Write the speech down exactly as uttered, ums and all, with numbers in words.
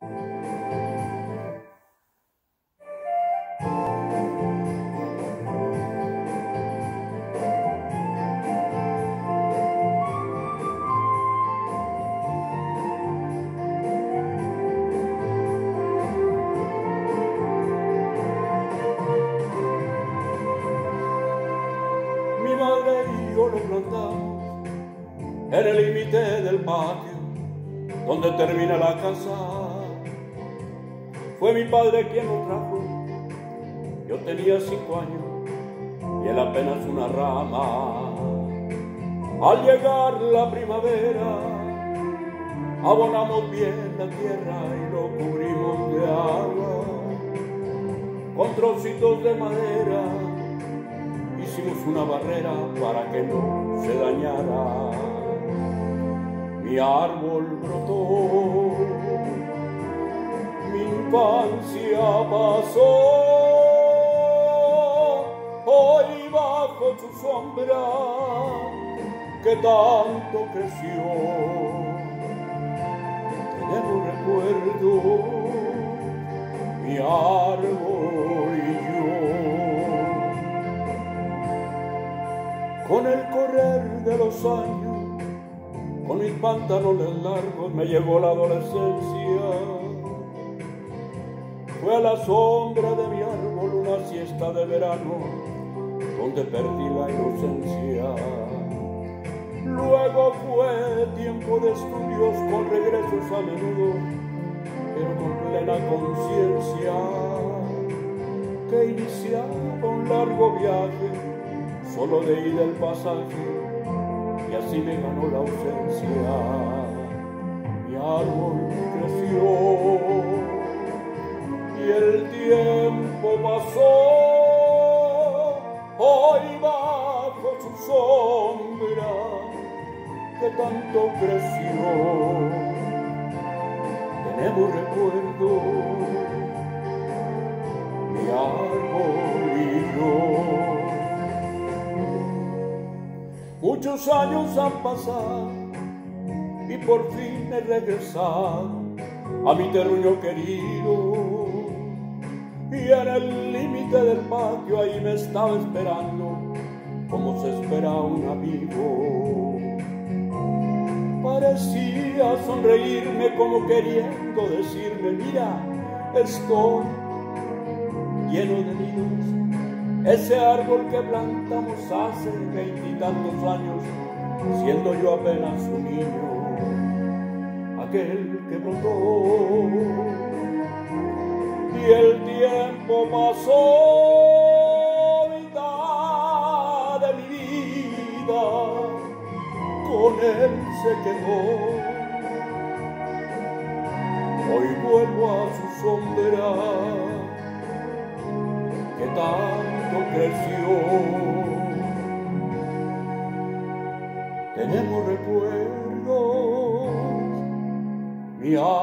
Mi madre y yo lo plantamos en el límite del patio donde termina la casa. Fue mi padre quien lo trajo. Yo tenía cinco años y él apenas una rama. Al llegar la primavera, abonamos bien la tierra y lo cubrimos de agua. Con trocitos de madera hicimos una barrera para que no se dañara. Mi árbol brotó, mi infancia pasó, hoy bajo su sombra que tanto creció. Tenemos recuerdos, mi árbol y yo. Con el correr de los años, con mis pantalones largos me llegó la adolescencia. Fue a la sombra de mi árbol una siesta de verano donde perdí la inocencia. Luego fue tiempo de estudios con regresos a menudo, pero con plena conciencia que iniciaba un largo viaje solo de ida el pasaje. Y así me ganó la ausencia. Mi árbol creció y el tiempo pasó. Hoy bajo su sombra que tanto creció, tenemos recuerdos, mi árbol y yo. Muchos años han pasado y por fin he regresado a mi terruño querido. Y en el límite del patio ahí me estaba esperando como se espera a un amigo. Parecía sonreírme como queriendo decirme: mira, estoy lleno de nidos. Ese árbol que plantamos hace veintitantos años, siendo yo apenas un niño, aquel que brotó. Y el tiempo pasó, mitad de mi vida con él se quedó. Hoy vuelvo a su sombra que tanto creció. Tenemos recuerdos, mi